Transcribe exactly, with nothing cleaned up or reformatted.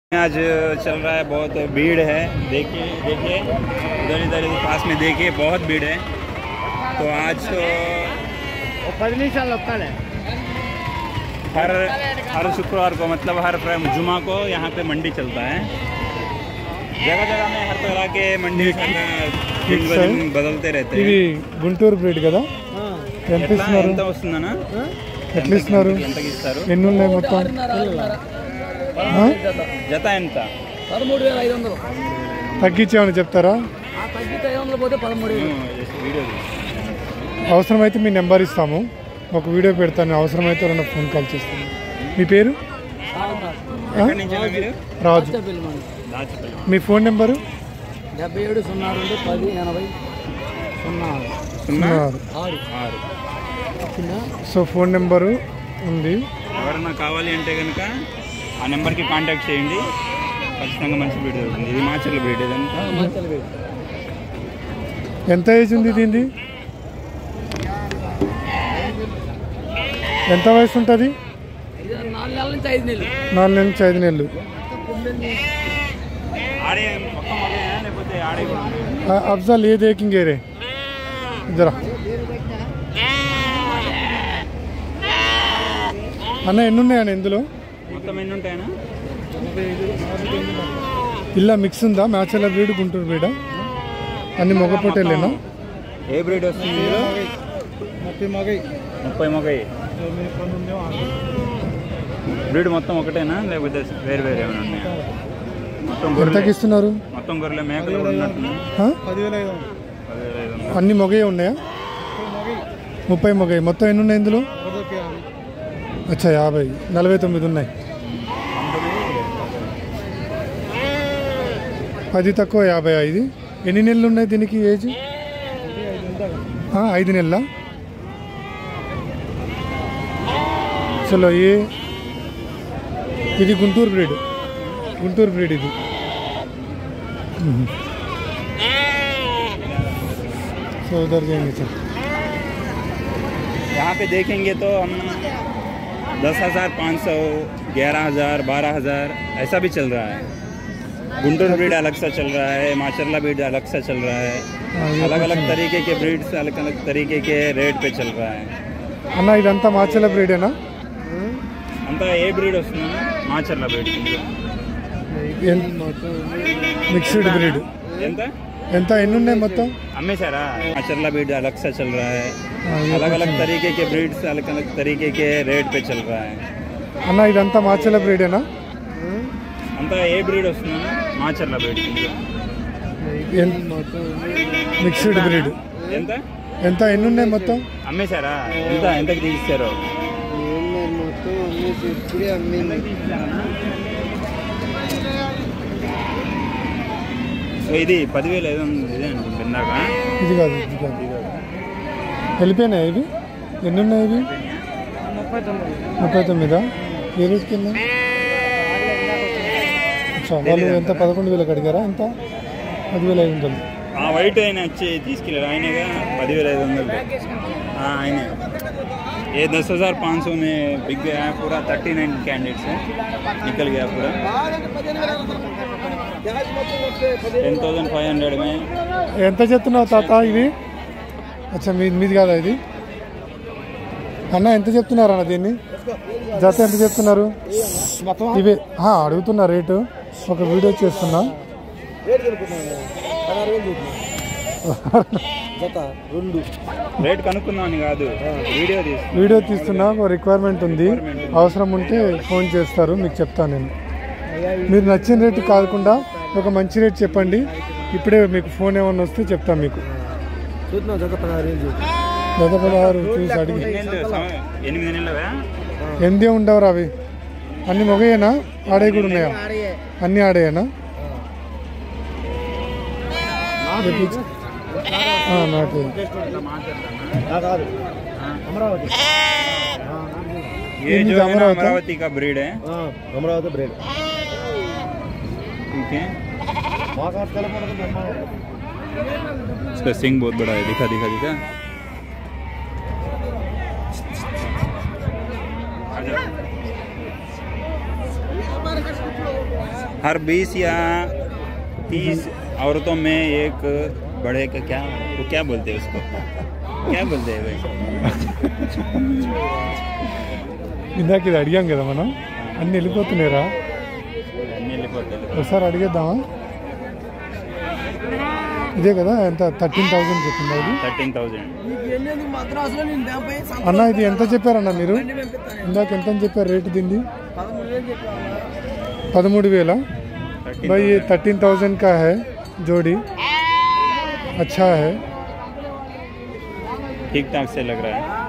आज चल रहा है, बहुत भीड़ है। देखिए देखिए इधर इधर पास में देखिए, बहुत भीड़ है। तो आज तो हर हर शुक्रवार को, मतलब हर जुमा को यहाँ पे मंडी चलता है। जगह जगह में हर तरह के मंडी दिन बदलते रहते हैं। गुंटूर ब्रीड కదా ఎంత వస్తుందన్నా? ఎట్లా ఇస్తున్నారు? ఎన్ని ఉన్నాయి మొత్తం? జత ఎంత? పదమూడు వేల ఐదు వందలు తగ్గించేమని చెప్తారా? తగ్గితే ఐదు వందలు పోతే పదమూడు వీడియో అవసరమైతే మీ నెంబర్ ఇస్తాము, ఒక వీడియో పెడతాను, అవసరమైతే రెండు ఫోన్ కాల్ చేస్తాను. మీ పేరు? రాజు. మీ ఫోన్ నెంబరు? డెబ్బై ఏడు సున్నా రెండు పది ఎనభై సున్నా సున్నా ఆరు ఆరు. సో ఫోన్ నెంబరు ఉంది. ఎవరన్నా కావాలి అంటే కనుక ఆ నెంబర్కి కాంటాక్ట్ చేయండి, ఖచ్చితంగా మంచి బ్రీడ్ దొరుకుతుంది. ఇది మాచర్ల బ్రీడ్. ఇదంతా ఎంత ఏజ్ ఉంది దీనిది? ఎంత వయసు ఉంటుంది? నాలుగు నెలల నుంచి ఐదు నెలలు. నాలుగు నెలల నుంచి ఐదు నెలలు. అఫ్జల్ ఏ దేకింగే రే జరా అన్న, ఎన్ని ఉన్నాయన్న ఇందులో? మొత్తం ఎన్ని ఉంటాయన్నా? ఇలా మిక్స్ ఉందా? మాచర్ల బ్రీడ్, గుంటూరు బ్రీడా? అన్ని మగ పొట్టేలేనా? ఏ బ్రీడ్ వస్తుంది? ముప్పై మగై. ముప్పై మగై బ్రీడ్ మొత్తం ఒకటేనా, లేకపోతే వేరు వేరు ఏమైనా ఉన్నాయా? మొత్తం ఎంతకి ఇస్తున్నారు? మొత్తం గొర్రెల మేకలు పదివేల ఐదు వందలు. అన్ని మొగయే ఉన్నాయా? ముప్పై మొగై. మొత్తం ఎన్ని ఉన్నాయి ఇందులో? అచ్చా, యాభై. నలభై తొమ్మిది ఉన్నాయి. పది తక్కువ యాభై. ఐదు. ఎన్ని నెలలు ఉన్నాయి దీనికి ఏజ్? ఐదు నెలల. చలో, ఏ ఇది గుంటూరు బ్రీడ్. గుంటూరు బ్రీడ్ ఇది. సో उधर जाएंगे सर. यहाँ पे देखेंगे तो हम दस हज़ार पाँच सौ ग्यारह हज़ार बारह हज़ार ऐसा भी चल रहा है। गुंटूर ब्रीड अलग सा चल रहा है, माचरला ब्रीड अलग सा चल रहा है। अलग अलग तरीके के ब्रीड्स अलग अलग तरीके के रेट पे चल रहा है. అన్న, ఇదంతా మాచర్ల బ్రీడేనా? అంతా ఏ బ్రీడ్ వస్తుంది? మాచర్ల బ్రీడ్. Mixed breed. ఎంత ఎంత ఎన్ని ఉన్నాయి మొత్తం? అమ్మేశారా? माचरला ब्रीड अलग सा चल रहा है. अलग अलग तरीके के ब्रीड्स अलग अलग तरीके के रेट पे चल रहा है. అన్న, ఇదంతా మాచర్ల బ్రీడేనా? అంతా ఏ బ్రీడ్ వస్తుంది? మాచర్ల బ్రీడ్. Mixed breed. ఎంత ఎంత ఎన్ని ఉన్నాయి మొత్తం? అమ్మేశారా? ఎంత ఎంతకి తీస్తారు? ఇది పదివేలు ఐదు వందలు ఇదే అనుకుంటున్నాక. ఇది కాదు, ఇది కాదు. వెళ్ళిపోయినాయి ఇవి? ఎన్ని ఉన్నాయి ఇవి? ముప్పై తొమ్మిది. ముప్పై తొమ్మిదా? ఏ రేట్ కింద? వాళ్ళు ఎంత? పదకొండు వేలకు అడిగారా? ఎంత? పదివేల ఐదు వందలు. వైట్ ఆయన వచ్చి తీసుకెళ్ళారు, ఆయనగా పదివేల ఐదు వందలు ఆయనే. ये दस हज़ार पाँच सौ में बिक गया है पूरा. थर्टी नाइन कैंडिडेट्स है, निकल गया पूरा. टेन थाउजेंड फाइव हंड्रेड में. ఎంత చెప్తున్నావు తాత ఇవి? అచ్చా, మీ మీది కాదా ఇది? అన్న, ఎంత చెప్తున్నారు అన్న దీన్ని? జత ఎంత చెప్తున్నారు ఇవి? అడుగుతున్నా రేటు. ఒక వీడియో చేస్తున్నా. రేట్ కనుక్కుందామని కాదు, వీడియో తీస్తున్నా. వీడియో తీస్తున్నా. ఒక రిక్వైర్మెంట్ ఉంది, అవసరం ఉంటే ఫోన్ చేస్తారు, మీకు చెప్తాను నేను. మీరు నచ్చిన రేటు కాకుండా ఒక మంచి రేట్ చెప్పండి. ఇప్పుడే మీకు ఫోన్ ఏమన్నా వస్తే చెప్తాను మీకు. జత పదహారు చూసి అడిగి. ఎనిమిది నెలలు ఎనిమిది ఉండవు అవి. అన్ని మొగయేనా? ఆడే కూడా ఉన్నాయా? అన్ని ఆడేనా? నాటు ये जो है ना अमरावती का ब्रीड है. अमरावती ब्रीड. ठीक है. इसका सिंग बहुत बड़ा है. दिखा दिखा दिखा. हर बीस या तीस औरतों में एक बड़े का क्या वो क्या बोलते हैं उसको क्या बोलते हैं भाई ఇందాక ఇది అడిగాం కదా మనం అన్నీ వెళ్ళిపోతున్నాయిరా అన్నీ వెళ్ళిపోతాయి ఒకసారి అడిగేద్దామా ఇదే కదా ఎంత థర్టీన్ థౌజండ్ చెప్పింది అది థర్టీన్ థౌజండ్ మద్రాసులో నేను దానిపై అన్న ఇది ఎంత చెప్పారన్న మీరు ఇందాక ఎంత అని చెప్పారు రేటు దీన్ని పదమూడు వేలు చెప్పాను పదమూడు వేల भाई ये थर्टीन थाउजेंड का है जोड़ी अच्छा है ठीक ठाक से लग रहा है